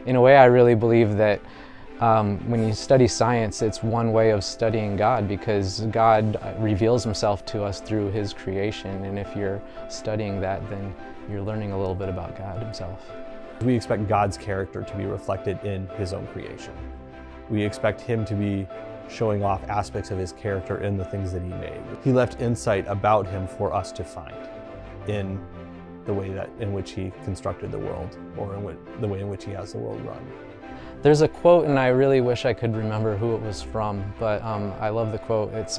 in a way, I really believe that when you study science, it's one way of studying God, because God reveals himself to us through his creation, and if you're studying that, then you're learning a little bit about God himself. We expect God's character to be reflected in his own creation. We expect him to be showing off aspects of his character in the things that he made. He left insight about him for us to find in the way in which he constructed the world, or in the way in which he has the world run. There's a quote, and I really wish I could remember who it was from, but I love the quote. It's,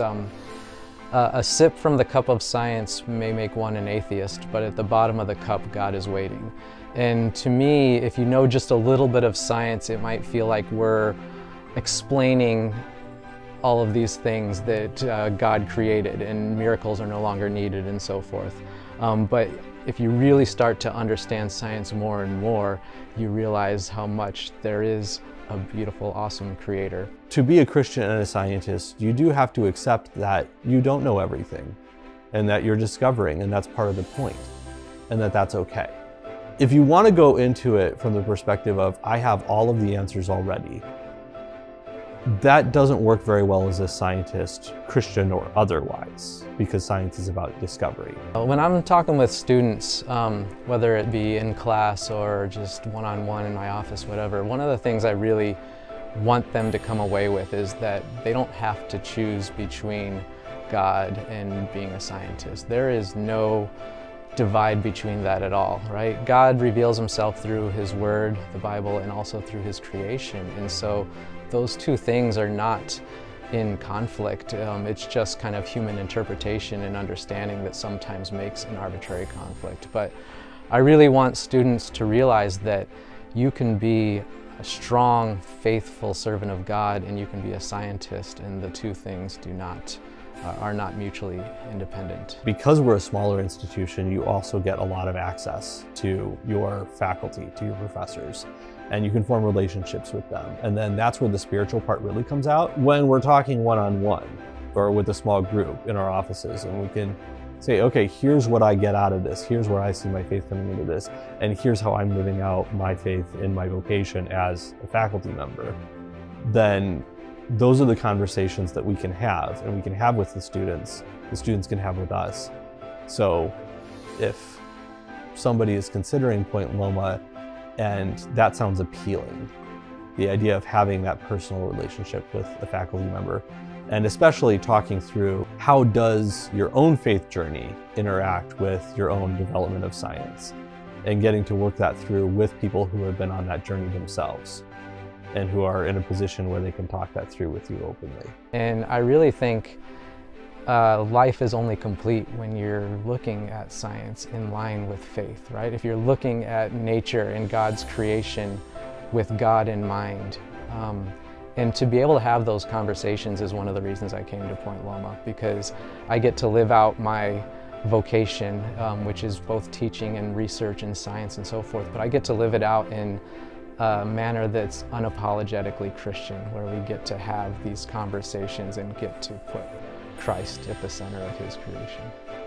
a sip from the cup of science may make one an atheist, but at the bottom of the cup, God is waiting. And to me, if you know just a little bit of science, it might feel like we're explaining all of these things that God created, and miracles are no longer needed and so forth. But if you really start to understand science more and more, you realize how much there is a beautiful, awesome creator. To be a Christian and a scientist, you do have to accept that you don't know everything, and that you're discovering, and that's part of the point, and that that's okay. If you want to go into it from the perspective of, I have all of the answers already, that doesn't work very well as a scientist, Christian or otherwise, because science is about discovery. When I'm talking with students, whether it be in class or just one-on-one in my office, whatever, one of the things I really want them to come away with is that they don't have to choose between God and being a scientist. There is no divide between that at all, right? God reveals himself through his word, the Bible, and also through his creation. And so those two things are not in conflict. It's just kind of human interpretation and understanding that sometimes makes an arbitrary conflict. But I really want students to realize that you can be a strong, faithful servant of God, and you can be a scientist, and the two things are not mutually independent. Because we're a smaller institution, you also get a lot of access to your faculty, to your professors, and you can form relationships with them. And then that's where the spiritual part really comes out, when we're talking one-on-one or with a small group in our offices, and we can say, okay, here's what I get out of this, here's where I see my faith coming into this, and here's how I'm living out my faith in my vocation as a faculty member. Then those are the conversations that we can have, and we can have with the students can have with us. So if somebody is considering Point Loma and that sounds appealing, the idea of having that personal relationship with a faculty member, and especially talking through how does your own faith journey interact with your own development of science, and getting to work that through with people who have been on that journey themselves, and who are in a position where they can talk that through with you openly. And I really think life is only complete when you're looking at science in line with faith, right? If you're looking at nature and God's creation with God in mind. And to be able to have those conversations is one of the reasons I came to Point Loma, because I get to live out my vocation, which is both teaching and research and science and so forth, but I get to live it out in a manner that's unapologetically Christian, where we get to have these conversations and get to put Christ at the center of his creation.